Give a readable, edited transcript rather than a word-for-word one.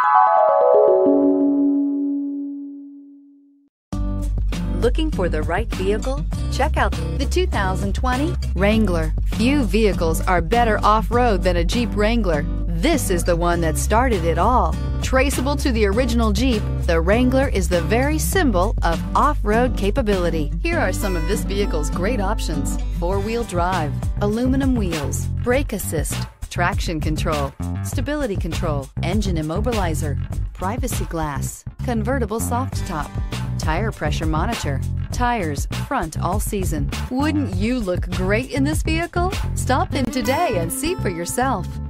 Looking for the right vehicle? Check out the 2020 Wrangler. Few vehicles are better off-road than a Jeep Wrangler. This is the one that started it all. Traceable to the original Jeep, the Wrangler is the very symbol of off-road capability. Here are some of this vehicle's great options: four-wheel drive, aluminum wheels, brake assist, traction control, stability control, engine immobilizer, privacy glass, convertible soft top, tire pressure monitor, tires front all season. Wouldn't you look great in this vehicle? Stop in today and see for yourself.